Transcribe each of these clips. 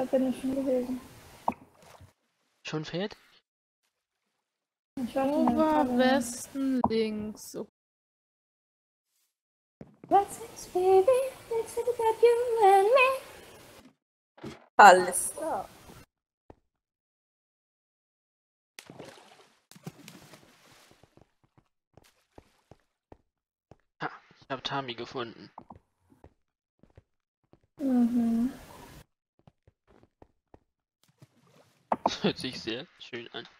bin ich schon gewesen. Schon fertig? Ich war schon Oberwesten links. Okay. What's this, baby? Let's talk about you and me. Alles klar. Ha, ich habe Tami gefunden. Mhm. Das hört sich sehr schön an.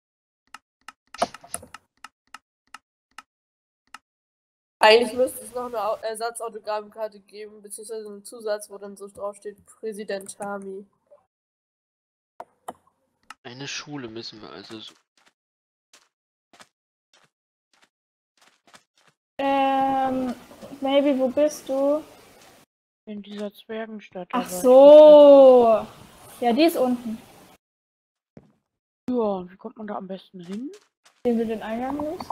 Eigentlich müsste es noch eine Ersatzautogrammkarte geben, beziehungsweise einen Zusatz, wo dann so draufsteht Präsident Tami. Eine Schule müssen wir also suchen. Maybe, wo bist du? In dieser Zwergenstadt. Ach aber so. Ja, die ist unten. Ja, und wie kommt man da am besten hin? Sehen wir den Eingang los?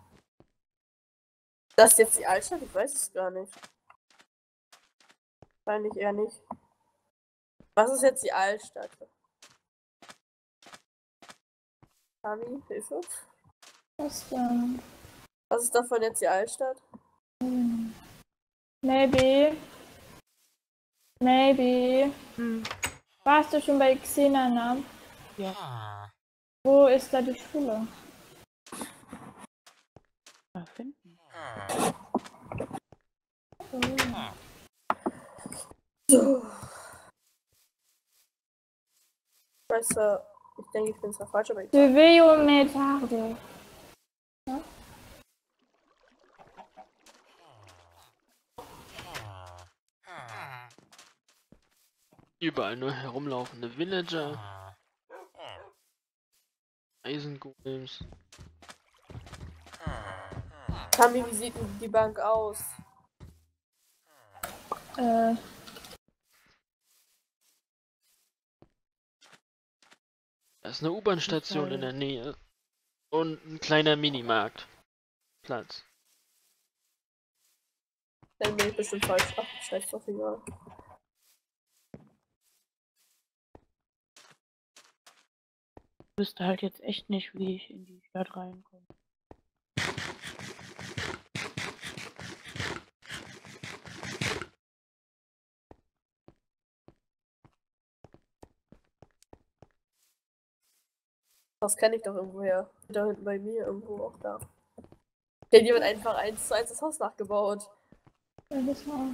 Das ist jetzt die Altstadt? Ich weiß es gar nicht. Wahrscheinlich eher nicht. Was ist jetzt die Altstadt? Tami, Hilfe? Was denn? Was ist davon jetzt die Altstadt? Maybe. Maybe. Warst du schon bei Xenana? Ja. Wo ist da die Schule? Mal finden. So. Weißt du, ich denke, ich bin zwar falsch, aber ich. Silvio Metarde. Überall nur herumlaufende Villager. Eisengolems. Tami, wie sieht denn die Bank aus? Da ist eine U-Bahn-Station in der Nähe. Und ein kleiner Minimarkt. Platz. Dann bin ich bestimmt falsch. Ach, scheiß doch egal. Ich wüsste halt jetzt echt nicht, wie ich in die Stadt reinkomme. Das kenne ich doch irgendwo her. Da hinten bei mir irgendwo auch da. Der hat jemand einfach 1:1 das Haus nachgebaut. Ja, das war.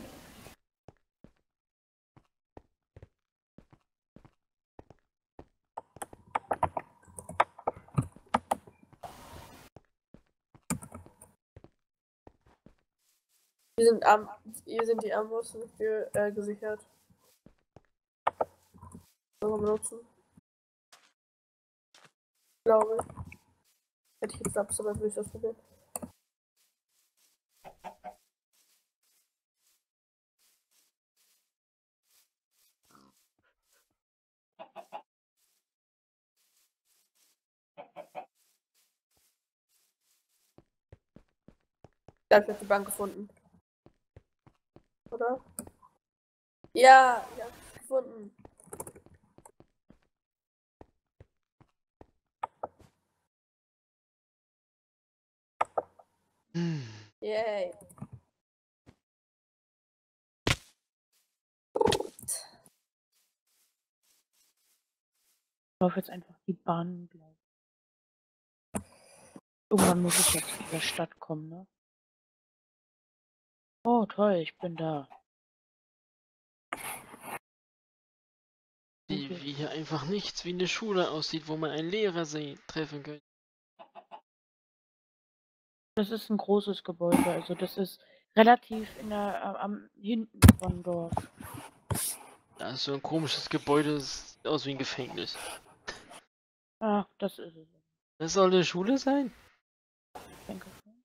Hier sind die Armbrüste gesichert. Sollen wir benutzen? Ich glaube. Hätte ich jetzt ab, aber würde ich das probieren. Ich habe die Bank gefunden. Oder? Ja, ich hab's gefunden. Yay. Ich laufe jetzt einfach die Bahn gleich. Irgendwann muss ich jetzt zu der Stadt kommen, ne? Oh, toll, ich bin da. Wie hier einfach nichts wie eine Schule aussieht, wo man einen Lehrer treffen könnte. Das ist ein großes Gebäude, also das ist relativ am hinten von dort. Da ist so ein komisches Gebäude, das sieht aus wie ein Gefängnis. Ah, das ist es. Das soll eine Schule sein? Ich denke schon.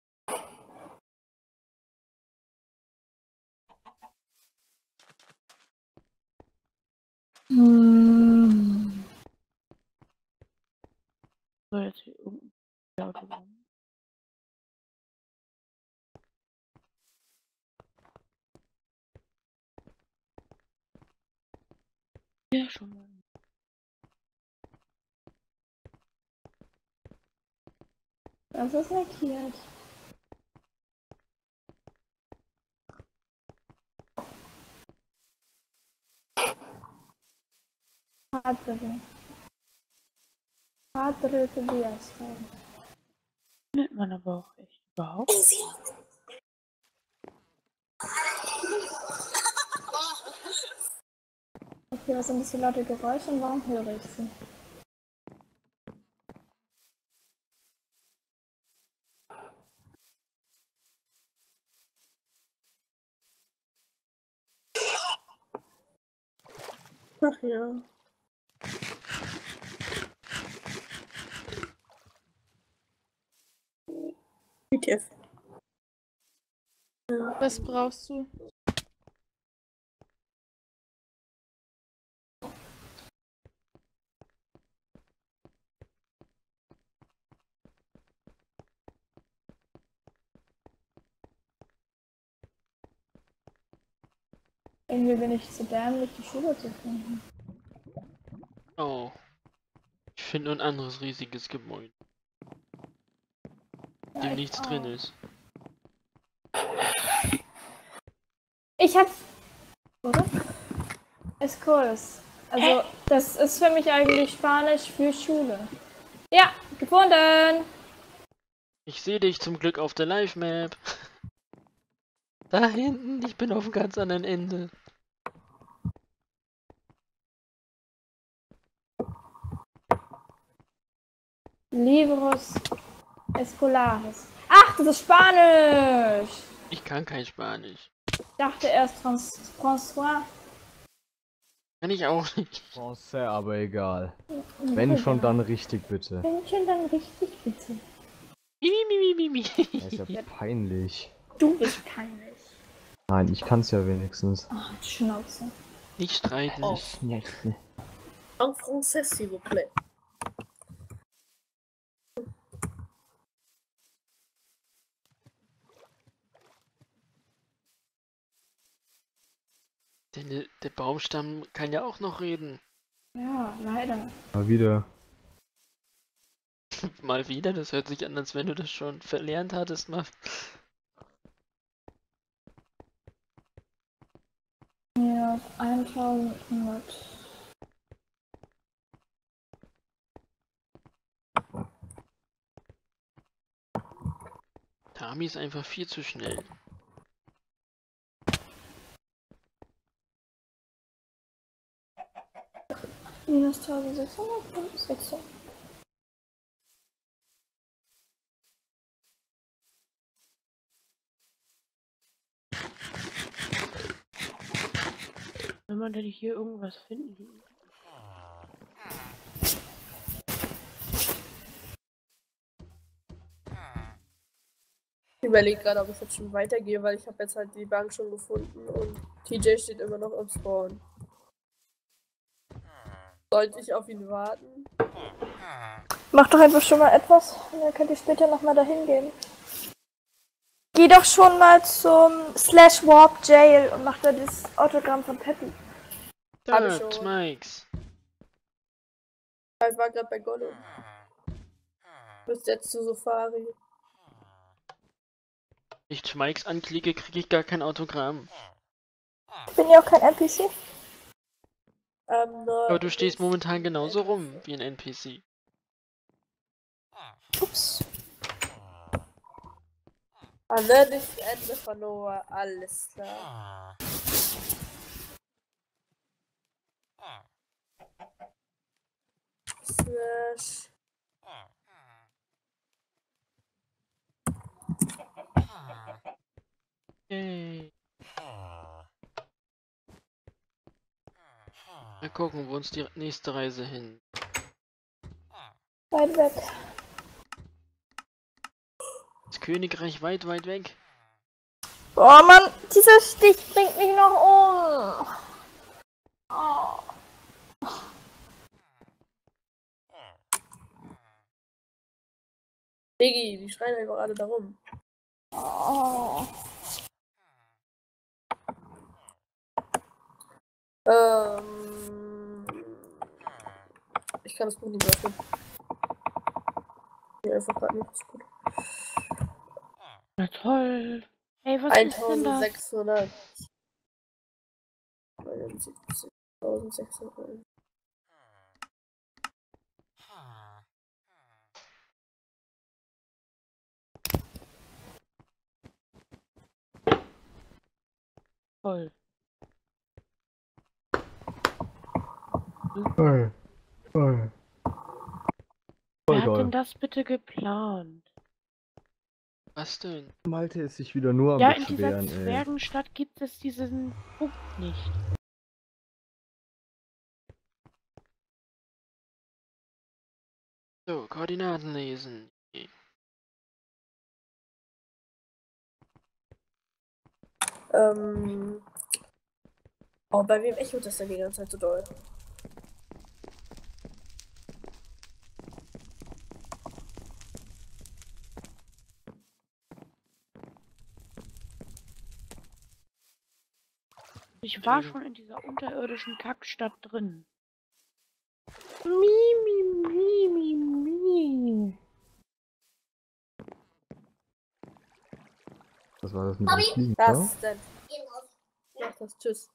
So, jetzt hier irgendein Autogramm. Ja, schon mal. Das ist lackiert. Padre. Padre Tobias. Findet man aber auch echt überhaupt. Okay, was sind das für laute Geräusche und warum höre ich sie? Ach ja. BTF. Was brauchst du? Irgendwie bin ich zu dämlich, die Schule zu finden. Oh. Ich finde nur ein anderes riesiges Gebäude, in Ja, dem ich nichts auch. drin ist. Ich hab. Oder? Eskurs. Also, das ist für mich eigentlich Spanisch für Schule. Ja, gefunden! Ich sehe dich zum Glück auf der Live-Map. Da hinten, ich bin auf dem ganz anderen Ende. Libros Escolares. Ach, das ist Spanisch! Ich kann kein Spanisch. Ich dachte erst François. Kann ich auch nicht. Français, aber egal. Wenn schon, dann richtig bitte. Wenn schon, dann richtig, bitte. Mimi. Das ist ja peinlich. Du bist peinlich. Nein, ich kann's ja wenigstens. Ach, Schnauze. Nicht streiten. En français, s'il vous plaît. Denn der Baumstamm kann ja auch noch reden. Ja, leider. Mal wieder. Mal wieder, das hört sich an, als wenn du das schon verlernt hattest, mal. Ja, 1100. Tami ist einfach viel zu schnell. Minus 1600 und 600. Wenn man denn hier irgendwas finden. Ich überlege gerade, ob ich jetzt schon weitergehe, weil ich habe jetzt halt die Bank schon gefunden und TJ steht immer noch am Spawn. Sollte ich auf ihn warten? Mach doch einfach schon mal etwas und dann könnt ihr später nochmal dahin gehen. Geh doch schon mal zum /Warp Jail und mach da das Autogramm von Peppy. Hab ich Dirt, schon. Mikes. Ich war gerade bei Gollum. Bis jetzt zu Safari. Ich Schmeiks anklicke, kriege ich gar kein Autogramm. Bin ja auch kein NPC. Nein. Aber du stehst momentan genauso rum wie ein NPC. Ups. Ne, nicht Ende von Noah. Alles klar. Slash. Yay. Mal gucken, wo uns die nächste Reise hin. Weit weg. Das Königreich weit, weit weg. Oh Mann, dieser Stich bringt mich noch um. Oh. Diggi, die schreien einfach alle da rum. Oh. Ich kann das Buch nicht öffnen. Mir einfach gerade nicht so gut. Na toll. Ey, was ist denn das? 1679.600. Toll. Voll Wer hat denn geil. das bitte geplant? Was denn? Malte ist sich wieder nur am Ja, in dieser Beschweren, ey. Zwergenstadt gibt es diesen Punkt nicht. So, Koordinaten lesen. Oh, bei wem echot das denn die ganze Zeit so doll? Ich war schon in dieser unterirdischen Kackstadt drin. Was war das mit dem Fliegen? Was denn? Mach das, tschüss.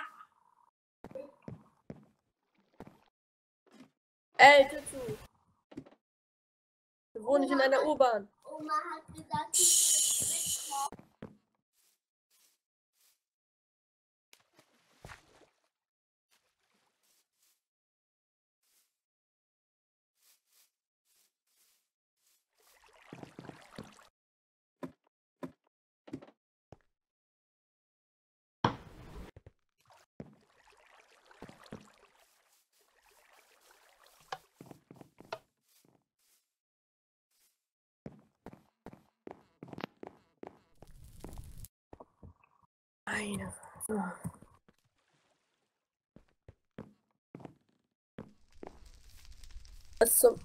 Ey, Tür zu. Wir wohnen nicht in einer U-Bahn. Oma hat gesagt, sie Meine. So. Was zum.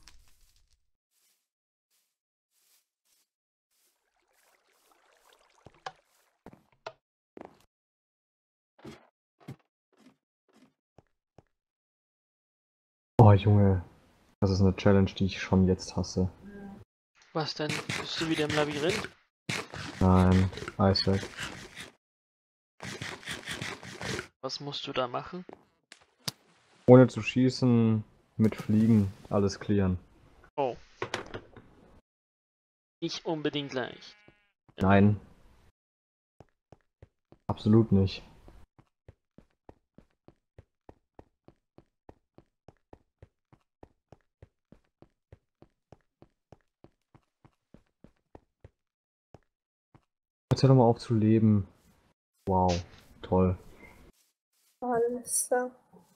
Oh Junge, das ist eine Challenge, die ich schon jetzt hasse. Was denn? Bist du wieder im Labyrinth? Nein, Isaac. Was musst du da machen? Ohne zu schießen, mit Fliegen, alles clearen. Oh. Nicht unbedingt leicht. Nein. Absolut nicht. Jetzt hör doch mal auf zu leben. Wow, toll. Alles klar.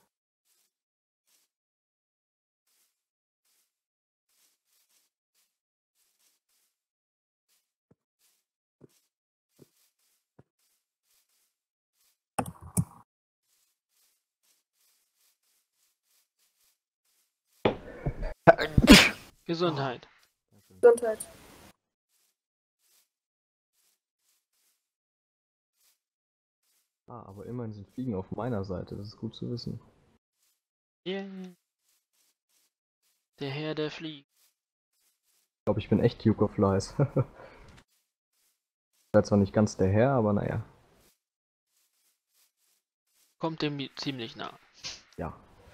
Gesundheit. Gesundheit. Ah, aber immerhin sind Fliegen auf meiner Seite, das ist gut zu wissen. Yeah. Der Herr der Fliegen. Ich glaube, ich bin echt Duke of Lies. Ich zwar nicht ganz der Herr, aber naja. Kommt dem ziemlich nah. Ja.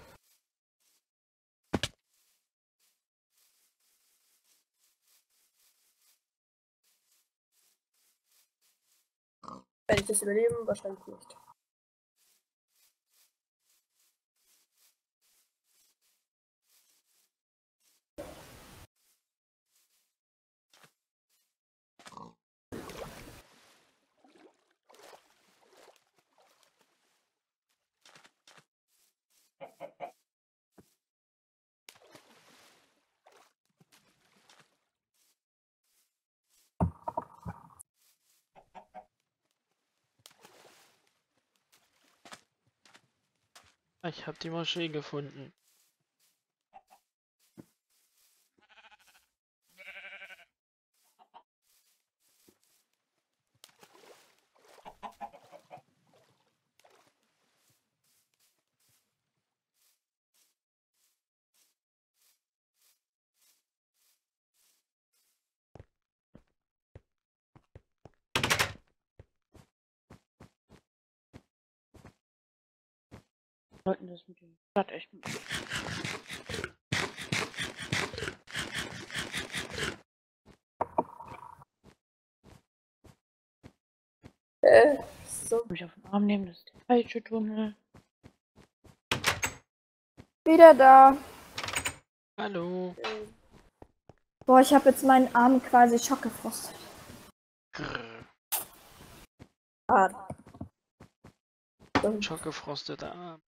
Werde ich das überleben? Wahrscheinlich nicht. Ich habe die Moschee gefunden. Sollten das mit dem Stadt echt. So. Mich auf den Arm nehmen, das ist der falsche Tunnel. Wieder da. Hallo. Boah, ich habe jetzt meinen Arm quasi schockgefrostet. Grrr. Ah. Schockgefrosteter Arm.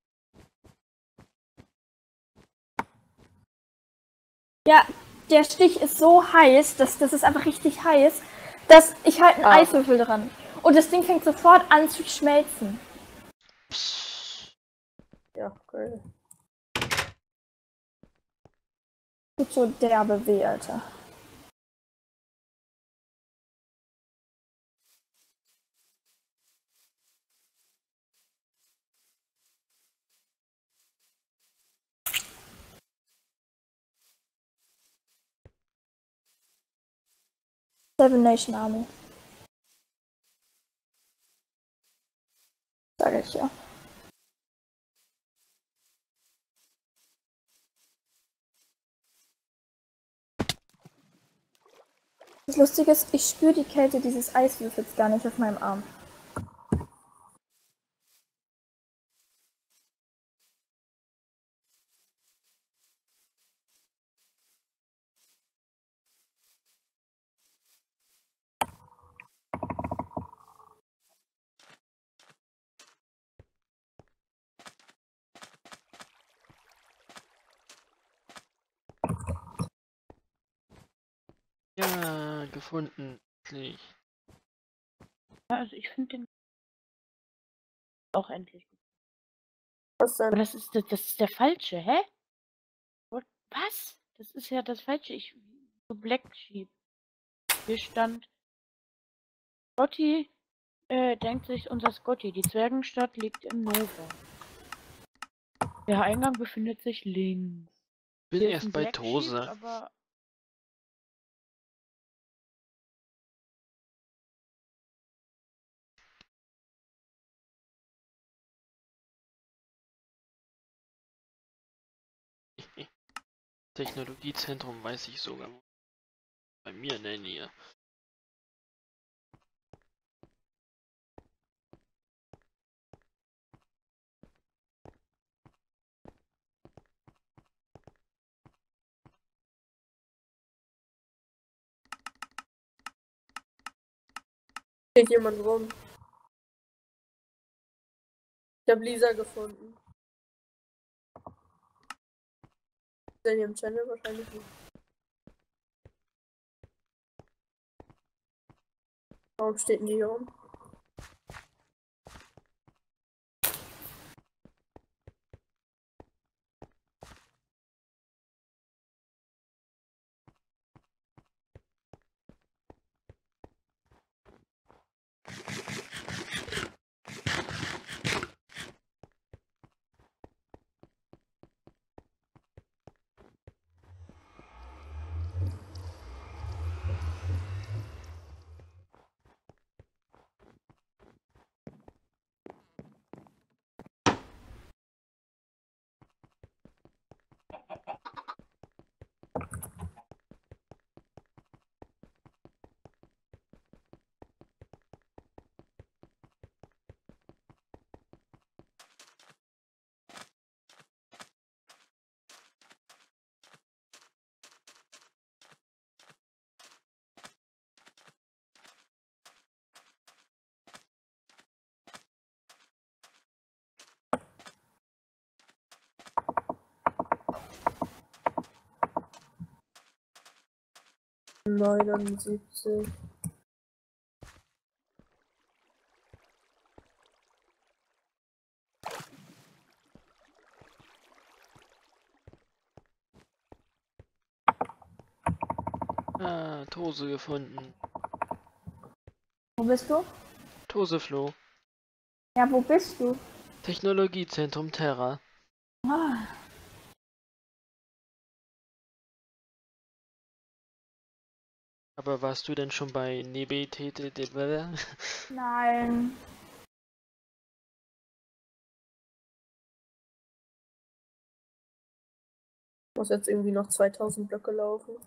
Ja, der Stich ist so heiß, das ist einfach richtig heiß, dass ich halt einen Ah. Eiswürfel dran. Und das Ding fängt sofort an zu schmelzen. Psst. Ja, geil. Tut so derbe weh, Alter. Seven Nation Army. Sag ich ja. Das Lustige ist, ich spüre die Kälte dieses Eiswürfels gar nicht auf meinem Arm. Ja, gefunden. Endlich. Ja, also ich finde den auch endlich gut. Was Aber denn? das ist der falsche, hä? Was? Das ist ja das falsche. Ich so Black Sheep. Hier stand Scotty denkt sich unser Scotty, die Zwergenstadt liegt in Nova. Der Eingang befindet sich links. Bin Hier ist erst ein bei Black Sheep, Tose. aber Technologiezentrum weiß ich sogar. Bei mir in der Nähe. Steht jemand rum. Ich habe Lisa gefunden. Ist der hier im Channel? Wahrscheinlich nicht. Warum steht denn die hier rum? ...79. Ah, Tose gefunden. Wo bist du? Tosefloh. Ja, wo bist du? Technologiezentrum Terra. Ah, Aber warst du denn schon bei Nebetete? nein. Muss jetzt irgendwie noch 2000 Blöcke laufen.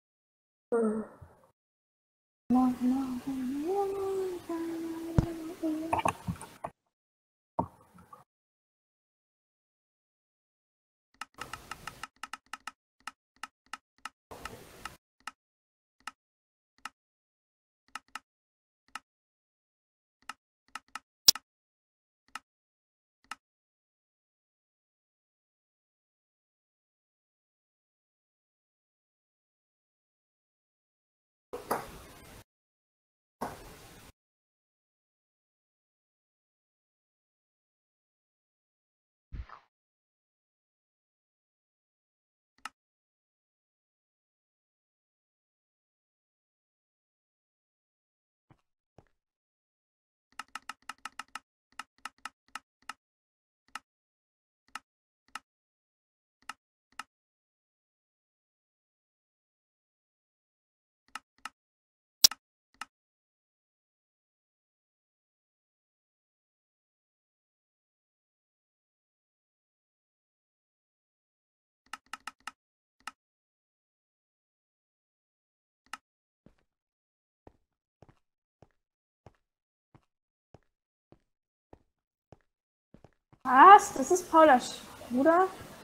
Was? Das ist Paulas Bruder?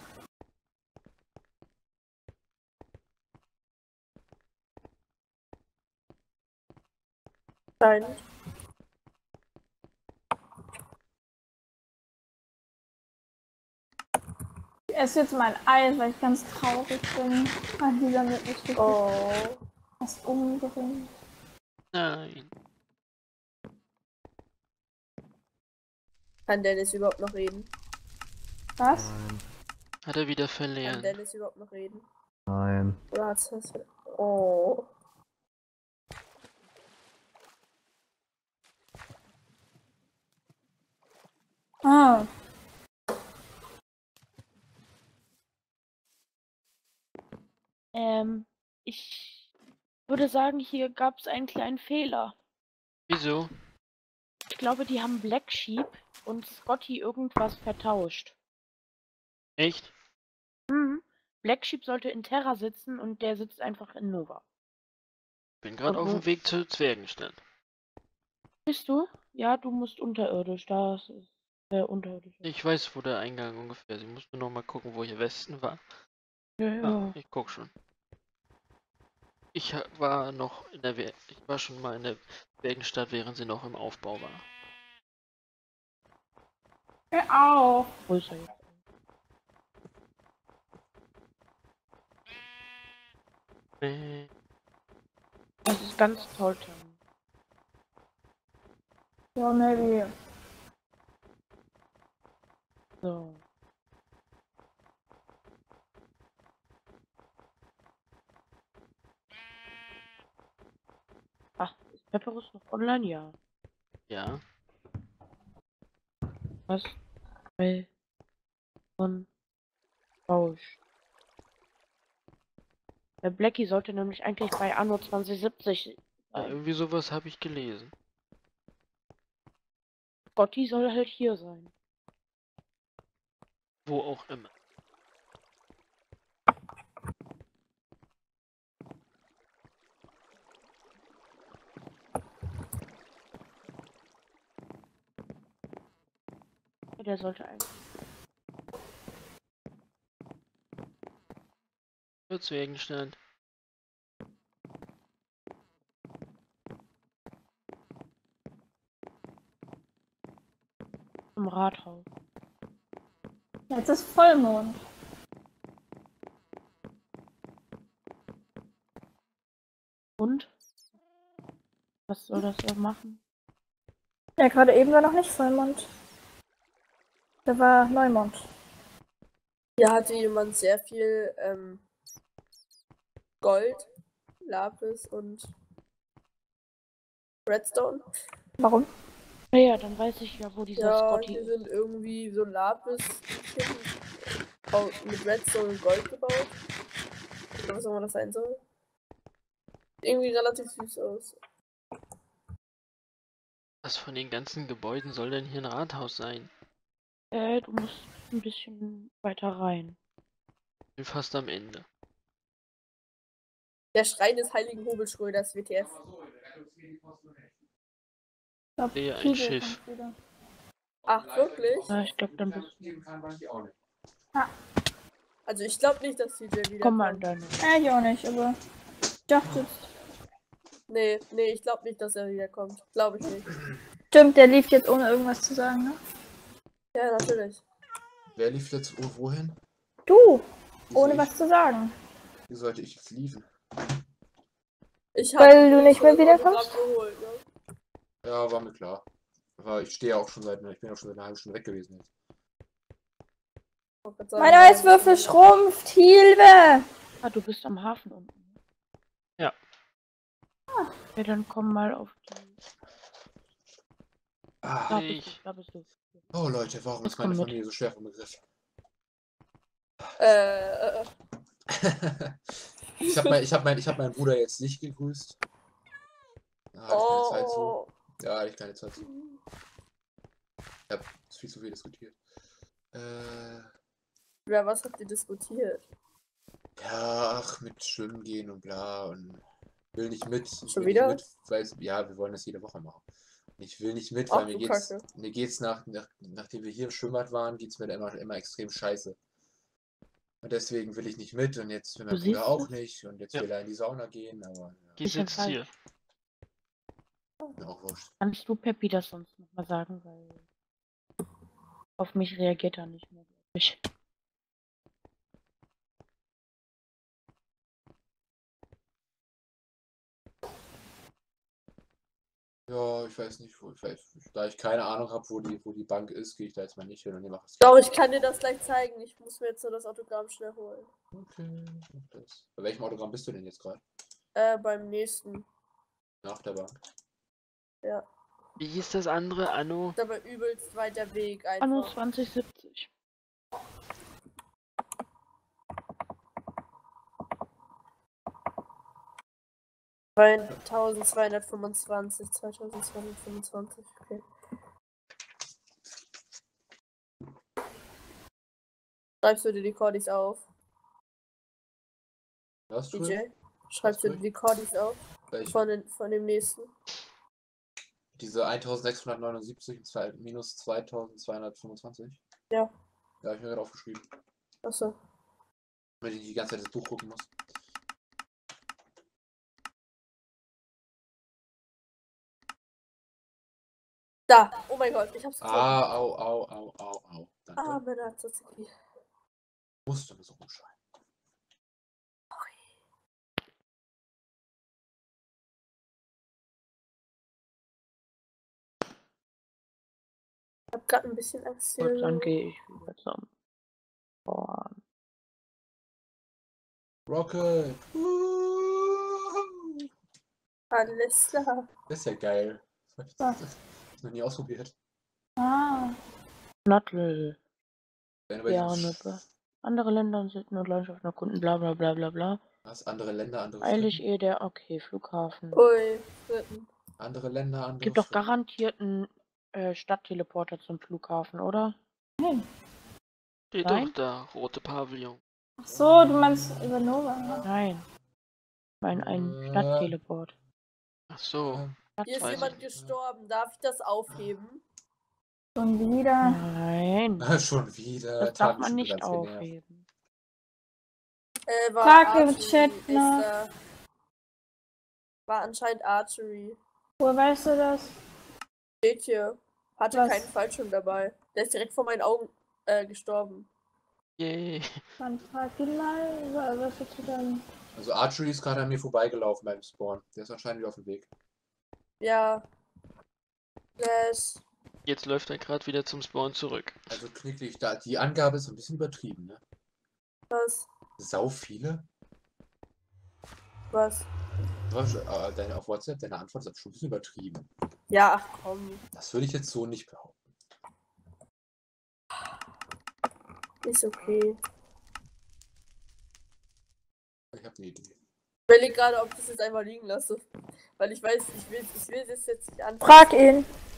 Scheint. Ich esse jetzt mein Eis, weil ich ganz traurig bin. An dieser Möglichkeit Oh. fast umbringen. Nein. Kann Dennis überhaupt noch reden? Was? Nein. Hat er wieder Kann verlieren. Dennis überhaupt noch reden? Nein. Oder hat's das? Oh. Ah. Ich würde sagen, hier gab es einen kleinen Fehler. Wieso? Ich glaube, die haben Black Sheep und Scotty irgendwas vertauscht. Echt? Black Sheep sollte in Terra sitzen und der sitzt einfach in Nova. Bin gerade Und auf wo- dem Weg zur Zwergenstadt. Bist du? Ja, du musst unterirdisch. Das ist unterirdisch. Ich weiß, wo der Eingang ungefähr ist. Ich muss nur noch mal gucken, wo hier Westen war. Ja, Ah, ja. ich guck schon. Ich war noch in der ich war schon mal in der Zwergenstadt, während sie noch im Aufbau war. Ich auch. Größer jetzt. Das ist ganz toll, Tom. Ja, maybe. So. Ach, ist Pepperus noch online? Ja. Ja. Was? Bei von Bausch. Der Blackie sollte nämlich eigentlich bei Anno 2070 Ja, sein. irgendwie sowas habe ich gelesen. Scotty soll halt hier sein. Wo auch immer. Ja, der sollte eigentlich. Zur Zwergenstadt. Im Rathaus. Jetzt ist Vollmond. Und? Was soll das da machen? Ja, gerade eben war noch nicht Vollmond. Da war Neumond. Hier hatte jemand sehr viel Gold, Lapis und Redstone. Warum? Naja, dann weiß ich ja, wo dieser Ja, Scotty hier ist. sind irgendwie so Lapis mit Redstone und Gold gebaut. Oder was auch immer das sein soll. Irgendwie relativ süß aus. Was von den ganzen Gebäuden soll denn hier ein Rathaus sein? Du musst ein bisschen weiter rein. Bin fast am Ende. Der Schrein des heiligen Hobelschröders, WTF. Ich glaub, Sehe ein Tiger Schiff. kommt wieder. Ach, wirklich? Ja, ich glaube, dann bist Also ich glaube nicht, dass CJ wieder Komm mal an kommt. deine. Ich auch nicht, aber ich dachte jetzt. Nee, ich glaube nicht, dass er wiederkommt. Glaube ich nicht. Stimmt, der lief jetzt ohne irgendwas zu sagen, ne? Ja, natürlich. Wer lief jetzt wohin? Du! Wieso Ohne ich? was zu sagen. Wie sollte ich jetzt liefen? Ich Weil du nicht mehr das wiederkommst? Autogramm geholt, ne? Ja, war mir klar. Aber ich stehe ja auch schon ich bin ja auch schon seit einer halben Stunde weg gewesen jetzt. Ich wollte gerade sagen, Mein Eiswürfel schrumpft! Hilfe! Ah, du bist am Hafen unten. Ja. Ja, dann komm mal auf die. Ah, Da Ich- bist du, da bist du. oh Leute, warum Jetzt ist meine komm mit. Familie so schwer vom Begriff? Ich hab meinen Bruder jetzt nicht gegrüßt. Da hatte ich keine Zeit zu. Oh. Ja, hatte ich keine Zeit zu. Ich hab viel zu viel diskutiert. Ja, was habt ihr diskutiert? Ja, ach, mit Schwimmen gehen und bla und will nicht mit. Schon will wieder? Nicht mit, weil, ja, wir wollen das jede Woche machen. Ich will nicht mit, Ach, weil du Kacke. mir geht's nachdem wir hier im Schwimmbad waren, geht's mir immer extrem scheiße. Und deswegen will ich nicht mit und jetzt will mein Du siehst Bruder auch es? nicht und jetzt Ja. will er in die Sauna gehen, aber ja, Die Bisschen sitzt hier. mir auch wurscht. Kannst du Peppi das sonst nochmal sagen, weil auf mich reagiert er nicht mehr, glaub ich. Ja, ich weiß nicht, da ich keine Ahnung habe, wo die Bank ist, gehe ich da jetzt mal nicht hin und nehme das. Doch, ich kann dir das gleich zeigen. Ich muss mir jetzt nur das Autogramm schnell holen. Okay, mach das. Bei welchem Autogramm bist du denn jetzt gerade? Beim nächsten. Nach der Bank. Ja. Wie hieß das andere? Anno? Ist aber übelst weiter Weg Anno einfach. 2070. Bei 2225, okay. Schreibst du dir die Cordis auf, Was, DJ? Schreibst du dir die Cordis auf? Welche? Von dem nächsten? Diese 1679 minus 2225? Ja. Ja, hab ich mir gerade aufgeschrieben. Achso. Damit ich die ganze Zeit das Buch gucken muss. Da! Oh mein Gott, ich hab's gefunden. Au. Danke. Männer, Tzatziki. Musste mir so rumschreien. Ich hab grad ein bisschen Angst hier. Und dann gehe ich wieder zum Born. Rocket! Alles klar. Das ist ja geil. Das Was? hab ich noch nie ausprobiert. Ah. Nottel. Wenn du bei Ja, diesem Nippe. Andere Länder sind nur Landschaften erkunden, bla bla bla bla bla. Was? Andere Länder, andere Eilig Schritten? der, okay, Flughafen. Ui, Fritten. Andere Länder, andere Gibt doch Schritten. garantiert einen Stadtteleporter zum Flughafen, oder? Steht Nein? doch da, rote Pavillon. Ach so, du meinst über Nova, ne? Nein. Ich meine einen Stadtteleport. Ach so. Hier ist Weiß jemand ich gestorben. Darf ich das aufheben? Schon wieder. Nein. Schon wieder. Das Hat darf mich man schon nicht ganz genervt. aufheben. War Frag im Archery, Chat ist noch. da. War anscheinend Archery. Woher weißt du das? Steht hier. Hatte Was? keinen Fallschirm dabei. Der ist direkt vor meinen Augen gestorben. Yay. Dann frag ihn mal, was willst du dann? Also Archery ist gerade an mir vorbeigelaufen beim Spawn. Der ist anscheinend wieder auf dem Weg. Ja. Das. Jetzt läuft er gerade wieder zum Spawn zurück. Also knicklig, da die Angabe ist ein bisschen übertrieben, ne? Was? Sau viele? Was? Auf WhatsApp, deine Antwort ist schon ein bisschen übertrieben. Ja, ach komm. Das würde ich jetzt so nicht behaupten. Ist okay. Ich habe eine Idee. Ich überlege gerade, ob ich das jetzt einfach liegen lasse. Weil ich weiß, ich will es jetzt nicht anfangen. Frag ihn.